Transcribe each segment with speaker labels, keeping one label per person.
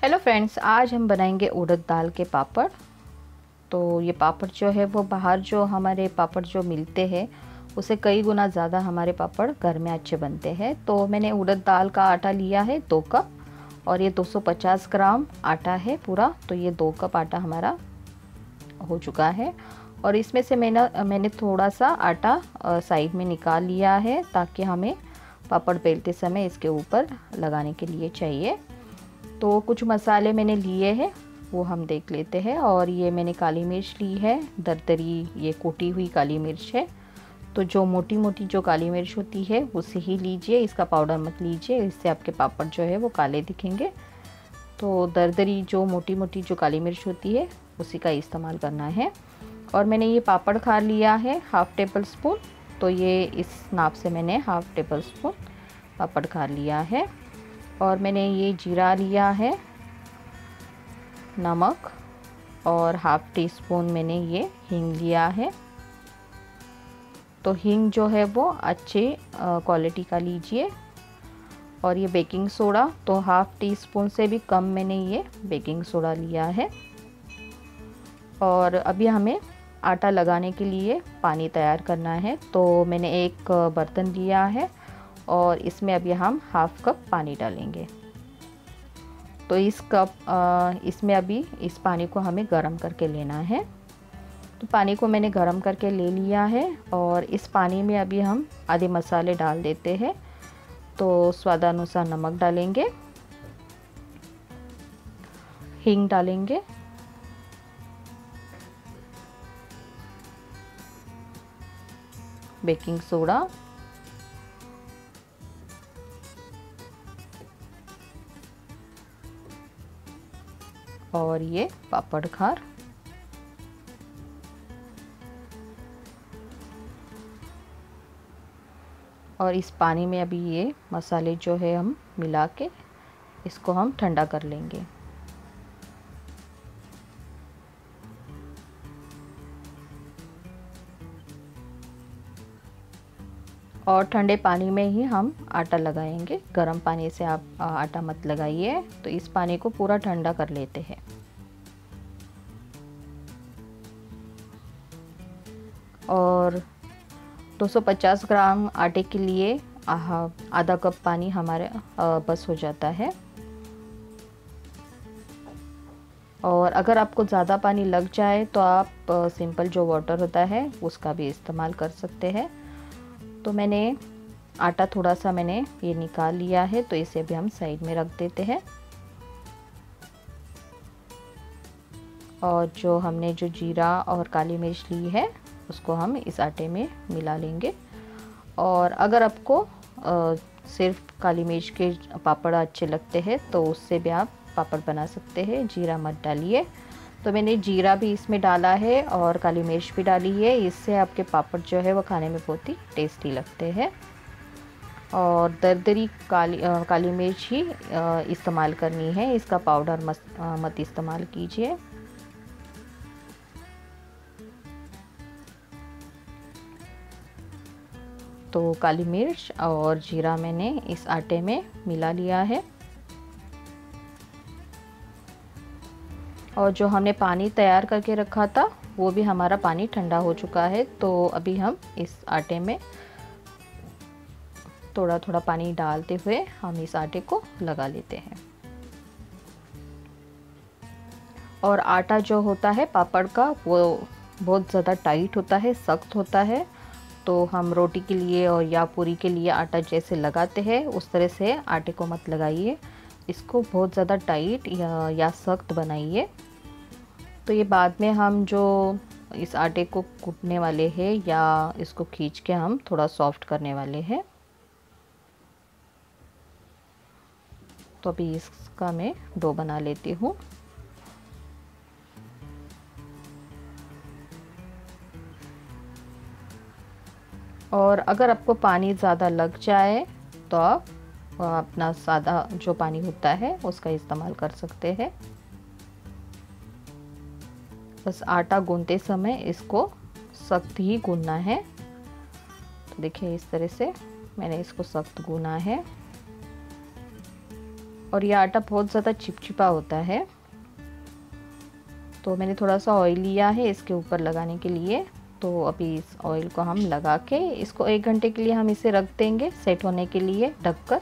Speaker 1: Hello friends, आज हम बनाएंगे उड़द दाल के पापड़। तो ये पापड़ जो है वो बाहर जो हमारे पापड़ जो मिलते हैं उससे कई गुना ज़्यादा हमारे पापड़ घर में अच्छे बनते हैं। तो मैंने उड़द दाल का आटा लिया है 2 कप और ये 250 ग्राम आटा है पूरा। तो ये 2 कप आटा हमारा हो चुका है और इसमें से मैंने थोड़ा सा आटा साइड में निकाल लिया है ताकि हमें पापड़ बेलते समय इसके ऊपर लगाने के लिए चाहिए। तो कुछ मसाले मैंने लिए हैं वो हम देख लेते हैं। और ये मैंने काली मिर्च ली है, दरदरी ये कुटी हुई काली मिर्च है। तो जो मोटी मोटी जो काली मिर्च होती है उसे ही लीजिए, इसका पाउडर मत लीजिए, इससे आपके पापड़ जो है वो काले दिखेंगे। तो दरदरी जो मोटी मोटी जो काली मिर्च होती है उसी का इस्तेमाल करना है। और मैंने ये पापड़ खार लिया है हाफ़ टेबल स्पून। तो ये इस नाप से मैंने हाफ़ टेबल स्पून पापड़ खार लिया है। और मैंने ये जीरा लिया है, नमक और हाफ़ टी स्पून मैंने ये हींग लिया है। तो हींग जो है वो अच्छे क्वालिटी का लीजिए। और ये बेकिंग सोडा, तो हाफ़ टी स्पून से भी कम मैंने ये बेकिंग सोडा लिया है। और अभी हमें आटा लगाने के लिए पानी तैयार करना है। तो मैंने एक बर्तन लिया है और इसमें अभी हम हाफ़ कप पानी डालेंगे। तो इसमें अभी इस पानी को हमें गर्म करके लेना है। तो पानी को मैंने गर्म करके ले लिया है और इस पानी में अभी हम आधे मसाले डाल देते हैं। तो स्वादानुसार नमक डालेंगे, हींग डालेंगे, बेकिंग सोडा, और ये पापड़ खार। और इस पानी में अभी ये मसाले जो है हम मिला के इसको हम ठंडा कर लेंगे। और ठंडे पानी में ही हम आटा लगाएंगे, गर्म पानी से आप आटा मत लगाइए। तो इस पानी को पूरा ठंडा कर लेते हैं। और 250 ग्राम आटे के लिए आधा कप पानी हमारे बस हो जाता है। और अगर आपको ज़्यादा पानी लग जाए तो आप सिंपल जो वाटर होता है उसका भी इस्तेमाल कर सकते हैं। तो मैंने आटा थोड़ा सा मैंने ये निकाल लिया है, तो इसे भी हम साइड में रख देते हैं। और जो हमने जो जीरा और काली मिर्च ली है उसको हम इस आटे में मिला लेंगे। और अगर आपको सिर्फ काली मिर्च के पापड़ अच्छे लगते हैं तो उससे भी आप पापड़ बना सकते हैं, जीरा मत डालिए। तो मैंने जीरा भी इसमें डाला है और काली मिर्च भी डाली है, इससे आपके पापड़ जो है वो खाने में बहुत ही टेस्टी लगते हैं। और दरदरी काली मिर्च ही इस्तेमाल करनी है, इसका पाउडर मत इस्तेमाल कीजिए। तो काली मिर्च और जीरा मैंने इस आटे में मिला लिया है। और जो हमने पानी तैयार करके रखा था वो भी हमारा पानी ठंडा हो चुका है। तो अभी हम इस आटे में थोड़ा थोड़ा पानी डालते हुए हम इस आटे को लगा लेते हैं। और आटा जो होता है पापड़ का वो बहुत ज़्यादा टाइट होता है, सख्त होता है। तो हम रोटी के लिए और या पूरी के लिए आटा जैसे लगाते हैं उस तरह से आटे को मत लगाइए, इसको बहुत ज़्यादा टाइट या सख्त बनाइए। तो ये बाद में हम जो इस आटे को कूटने वाले हैं या इसको खींच के हम थोड़ा सॉफ्ट करने वाले हैं। तो अभी इसका मैं डो बना लेती हूँ। और अगर आपको पानी ज़्यादा लग जाए तो आप अपना सादा जो पानी होता है उसका इस्तेमाल कर सकते हैं। बस आटा गूंथते समय इसको सख्त ही गूंथना है। तो देखिए इस तरह से मैंने इसको सख्त गूना है। और ये आटा बहुत ज़्यादा चिपचिपा होता है। तो मैंने थोड़ा सा ऑयल लिया है इसके ऊपर लगाने के लिए। तो अभी इस ऑयल को हम लगा के इसको 1 घंटे के लिए हम इसे रख देंगे सेट होने के लिए ढककर।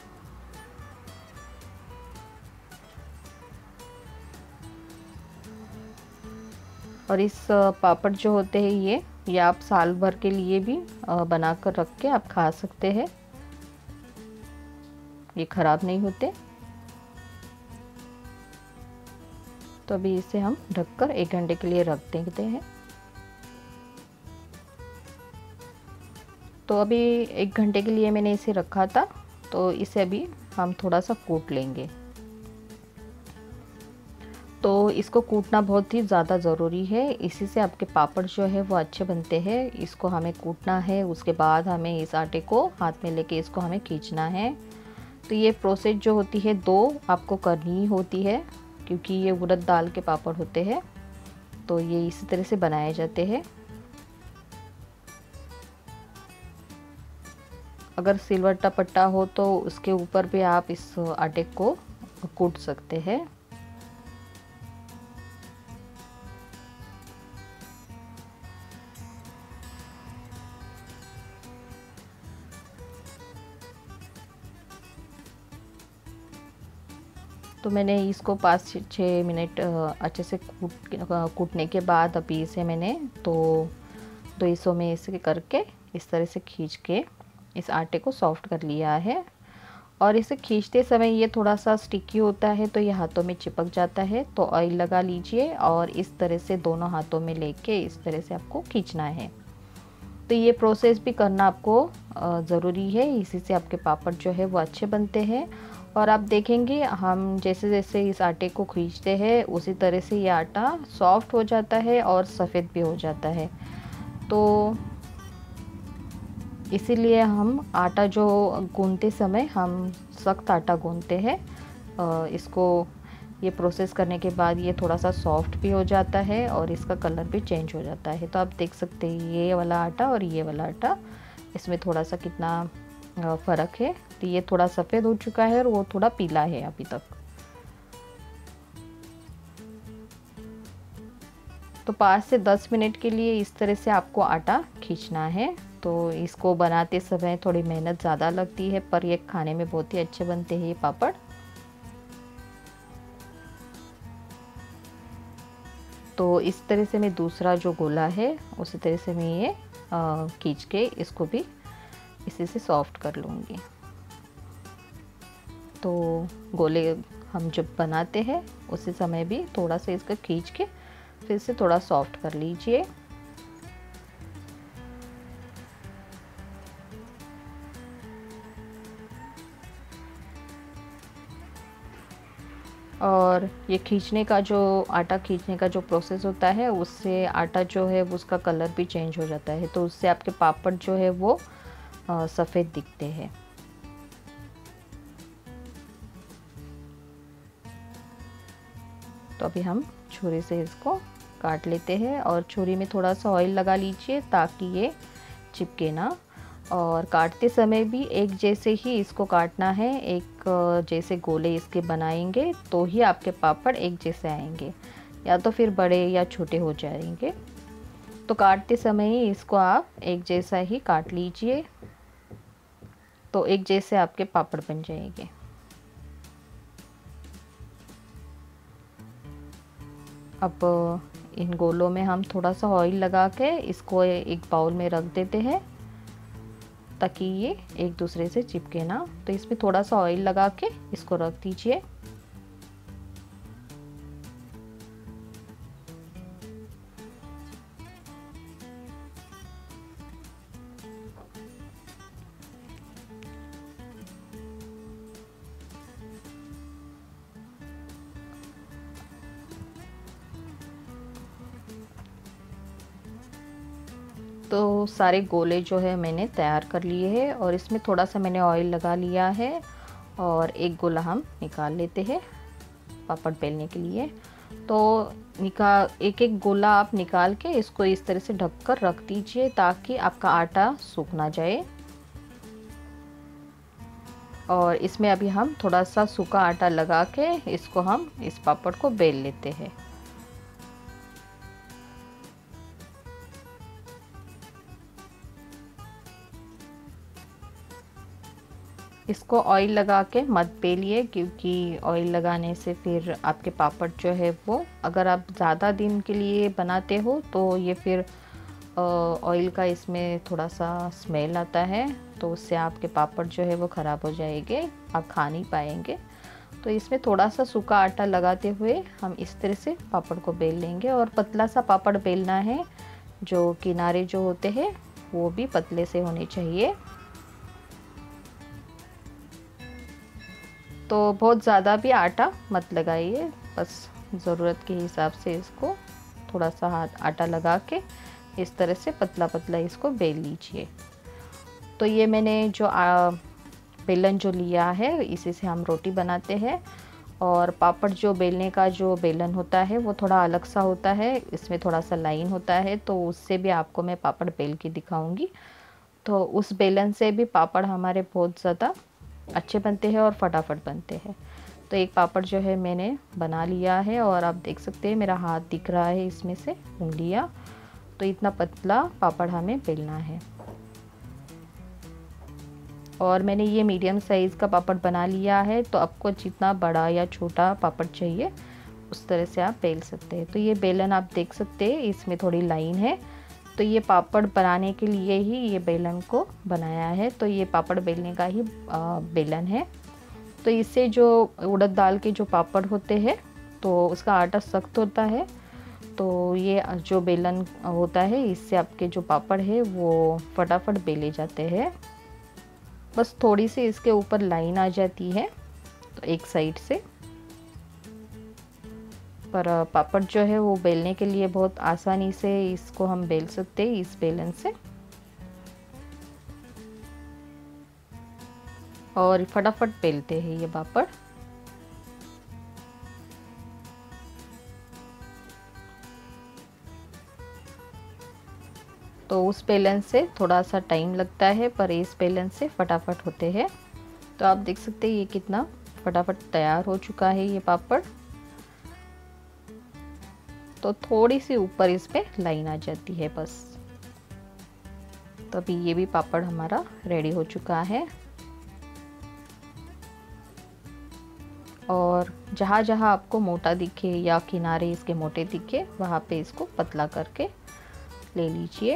Speaker 1: और इस पापड़ जो होते हैं ये आप साल भर के लिए भी बनाकर रख के आप खा सकते हैं, ये ख़राब नहीं होते। तो अभी इसे हम ढककर 1 घंटे के लिए रख देते हैं। तो अभी 1 घंटे के लिए मैंने इसे रखा था, तो इसे अभी हम थोड़ा सा कूट लेंगे। तो इसको कूटना बहुत ही ज़्यादा ज़रूरी है, इसी से आपके पापड़ जो है वो अच्छे बनते हैं। इसको हमें कूटना है, उसके बाद हमें इस आटे को हाथ में लेके इसको हमें खींचना है। तो ये प्रोसेस जो होती है 2 आपको करनी ही होती है, क्योंकि ये उड़द दाल के पापड़ होते हैं। तो ये इसी तरह से बनाए जाते हैं। अगर सिलवट्टा पट्टा हो तो उसके ऊपर भी आप इस आटे को कूट सकते हैं। तो मैंने इसको 5 से 6 मिनट अच्छे से कूटने के बाद अभी इसे मैंने दो हिस्सों में इसे करके इस तरह से खींच के इस आटे को सॉफ्ट कर लिया है। और इसे खींचते समय ये थोड़ा सा स्टिकी होता है, तो ये हाथों में चिपक जाता है। तो ऑयल लगा लीजिए और इस तरह से दोनों हाथों में लेके इस तरह से आपको खींचना है। तो ये प्रोसेस भी करना आपको ज़रूरी है, इसी से आपके पापड़ जो है वो अच्छे बनते हैं। और आप देखेंगे हम जैसे जैसे इस आटे को खींचते हैं उसी तरह से ये आटा सॉफ्ट हो जाता है और सफ़ेद भी हो जाता है। तो इसीलिए हम आटा जो गूंथते समय हम सख्त आटा गूंथते हैं। इसको ये प्रोसेस करने के बाद ये थोड़ा सा सॉफ्ट भी हो जाता है और इसका कलर भी चेंज हो जाता है। तो आप देख सकते हैं ये वाला आटा और ये वाला आटा, इसमें थोड़ा सा कितना फ़र्क है। तो ये थोड़ा सफ़ेद हो चुका है और वो थोड़ा पीला है अभी तक। तो 5 से 10 मिनट के लिए इस तरह से आपको आटा खींचना है। तो इसको बनाते समय थोड़ी मेहनत ज़्यादा लगती है, पर ये खाने में बहुत ही अच्छे बनते हैं ये पापड़। तो इस तरह से मैं दूसरा जो गोला है उसी तरह से मैं ये खींच के इसको भी इसी से सॉफ्ट कर लूँगी। तो गोले हम जब बनाते हैं उसी समय भी थोड़ा सा इसका खींच के फिर से थोड़ा सॉफ्ट कर लीजिए। और ये खींचने का जो आटा खींचने का जो प्रोसेस होता है उससे आटा जो है उसका कलर भी चेंज हो जाता है, तो उससे आपके पापड़ जो है वो सफ़ेद दिखते हैं। तो अभी हम छुरी से इसको काट लेते हैं और छुरी में थोड़ा सा ऑयल लगा लीजिए ताकि ये चिपके ना। और काटते समय भी एक जैसे ही इसको काटना है, एक जैसे गोले इसके बनाएंगे तो ही आपके पापड़ एक जैसे आएंगे, या तो फिर बड़े या छोटे हो जाएंगे। तो काटते समय ही इसको आप एक जैसा ही काट लीजिए, तो एक जैसे आपके पापड़ बन जाएंगे। अब इन गोलों में हम थोड़ा सा ऑयल लगा के इसको एक बाउल में रख देते हैं ताकि ये एक दूसरे से चिपके ना। तो इसमें थोड़ा सा ऑयल लगा के इसको रख दीजिए। तो सारे गोले जो है मैंने तैयार कर लिए हैं और इसमें थोड़ा सा मैंने ऑयल लगा लिया है और एक गोला हम निकाल लेते हैं पापड़ बेलने के लिए। तो एक एक गोला आप निकाल के इसको इस तरह से ढककर रख दीजिए ताकि आपका आटा सूख ना जाए। और इसमें अभी हम थोड़ा सा सूखा आटा लगा के इसको हम इस पापड़ को बेल लेते हैं। इसको ऑयल लगा के मत बेलिए, क्योंकि ऑयल लगाने से फिर आपके पापड़ जो है वो, अगर आप ज़्यादा दिन के लिए बनाते हो तो ये फिर ऑयल का इसमें थोड़ा सा स्मेल आता है, तो उससे आपके पापड़ जो है वो ख़राब हो जाएंगे, आप खा नहीं पाएंगे। तो इसमें थोड़ा सा सूखा आटा लगाते हुए हम इस तरह से पापड़ को बेल लेंगे। और पतला सा पापड़ बेलना है, जो किनारे जो होते हैं वो भी पतले से होने चाहिए। तो बहुत ज़्यादा भी आटा मत लगाइए, बस ज़रूरत के हिसाब से इसको थोड़ा सा हाथ आटा लगा के इस तरह से पतला पतला इसको बेल लीजिए। तो ये मैंने जो बेलन जो लिया है, इसी से हम रोटी बनाते हैं। और पापड़ जो बेलने का जो बेलन होता है वो थोड़ा अलग सा होता है, इसमें थोड़ा सा लाइन होता है, तो उससे भी आपको मैं पापड़ बेल के दिखाऊंगी। तो उस बेलन से भी पापड़ हमारे बहुत ज़्यादा अच्छे बनते हैं और फटाफट बनते हैं। तो एक पापड़ जो है मैंने बना लिया है, और आप देख सकते हैं मेरा हाथ दिख रहा है इसमें से उंगलियां। तो इतना पतला पापड़ हमें बेलना है। और मैंने ये मीडियम साइज़ का पापड़ बना लिया है, तो आपको जितना बड़ा या छोटा पापड़ चाहिए उस तरह से आप बेल सकते हैं। तो ये बेलन आप देख सकते हैं, इसमें थोड़ी लाइन है, तो ये पापड़ बनाने के लिए ही ये बेलन को बनाया है। तो ये पापड़ बेलने का ही बेलन है। तो इससे जो उड़द दाल के जो पापड़ होते हैं तो उसका आटा सख्त होता है, तो ये जो बेलन होता है इससे आपके जो पापड़ है वो फटाफट बेले जाते हैं। बस थोड़ी सी इसके ऊपर लाइन आ जाती है तो एक साइड से, पर पापड़ जो है वो बेलने के लिए बहुत आसानी से इसको हम बेल सकते हैं इस बेलन से, और फटाफट बेलते हैं ये पापड़। तो उस बेलन से थोड़ा सा टाइम लगता है, पर इस बेलन से फटाफट होते हैं। तो आप देख सकते हैं ये कितना फटाफट तैयार हो चुका है ये पापड़। तो थोड़ी सी ऊपर इस पे लाइन आ जाती है बस। तो अभी ये भी पापड़ हमारा रेडी हो चुका है। और जहाँ जहाँ आपको मोटा दिखे या किनारे इसके मोटे दिखे वहाँ पे इसको पतला करके ले लीजिए।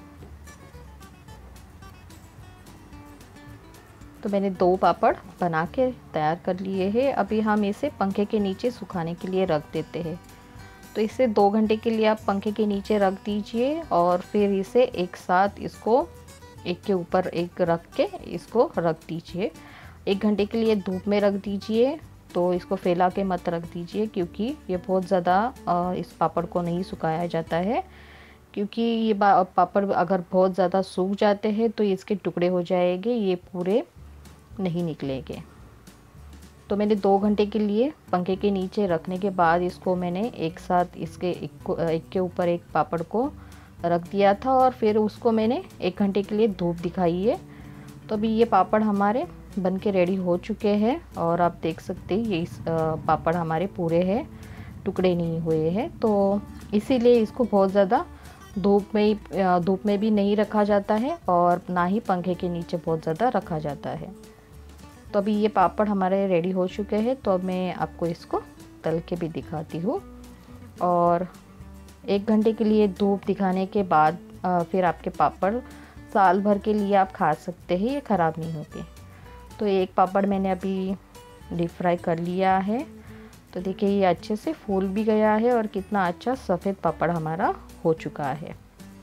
Speaker 1: तो मैंने 2 पापड़ बना के तैयार कर लिए हैं। अभी हम इसे पंखे के नीचे सुखाने के लिए रख देते हैं। तो इसे 2 घंटे के लिए आप पंखे के नीचे रख दीजिए, और फिर इसे एक साथ इसको एक के ऊपर एक रख के इसको रख दीजिए। 1 घंटे के लिए धूप में रख दीजिए। तो इसको फैला के मत रख दीजिए, क्योंकि ये बहुत ज़्यादा इस पापड़ को नहीं सुखाया जाता है, क्योंकि ये पापड़ अगर बहुत ज़्यादा सूख जाते हैं तो इसके टुकड़े हो जाएंगे, ये पूरे नहीं निकलेंगे। तो मैंने 2 घंटे के लिए पंखे के नीचे रखने के बाद इसको मैंने एक साथ इसके एक के ऊपर एक पापड़ को रख दिया था, और फिर उसको मैंने 1 घंटे के लिए धूप दिखाई है। तो अभी ये पापड़ हमारे बन के रेडी हो चुके हैं, और आप देख सकते हैं ये पापड़ हमारे पूरे हैं, टुकड़े नहीं हुए हैं। तो इसीलिए इसको बहुत ज़्यादा धूप में भी नहीं रखा जाता है, और ना ही पंखे के नीचे बहुत ज़्यादा रखा जाता है। तो अभी ये पापड़ हमारे रेडी हो चुके हैं। तो अब मैं आपको इसको तल के भी दिखाती हूँ। और 1 घंटे के लिए धूप दिखाने के बाद फिर आपके पापड़ साल भर के लिए आप खा सकते हैं, ये ख़राब नहीं होते। तो एक पापड़ मैंने अभी डीप फ्राई कर लिया है। तो देखिए ये अच्छे से फूल भी गया है, और कितना अच्छा सफ़ेद पापड़ हमारा हो चुका है।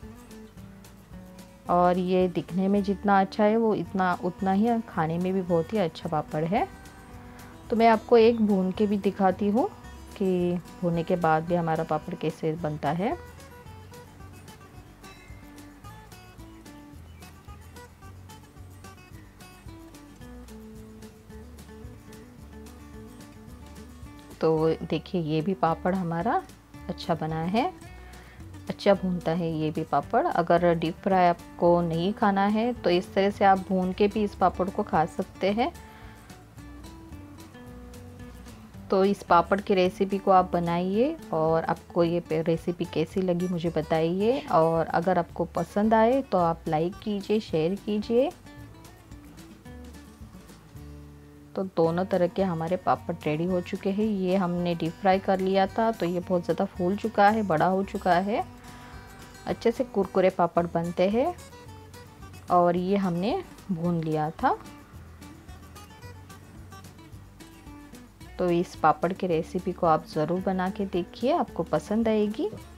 Speaker 1: और ये दिखने में जितना अच्छा है वो उतना ही खाने में भी बहुत ही अच्छा पापड़ है। तो मैं आपको एक भून के भी दिखाती हूँ कि भूनने के बाद भी हमारा पापड़ कैसे बनता है। तो देखिए ये भी पापड़ हमारा अच्छा बना है, अच्छा भूनता है ये भी पापड़। अगर डीप फ्राई आपको नहीं खाना है तो इस तरह से आप भून के भी इस पापड़ को खा सकते हैं। तो इस पापड़ की रेसिपी को आप बनाइए और आपको ये रेसिपी कैसी लगी मुझे बताइए, और अगर आपको पसंद आए तो आप लाइक कीजिए, शेयर कीजिए। तो दोनों तरह के हमारे पापड़ रेडी हो चुके हैं। ये हमने डीप फ्राई कर लिया था तो ये बहुत ज़्यादा फूल चुका है, बड़ा हो चुका है, अच्छे से कुरकुरे पापड़ बनते हैं। और ये हमने भून लिया था। तो इस पापड़ की रेसिपी को आप ज़रूर बना के देखिए, आपको पसंद आएगी।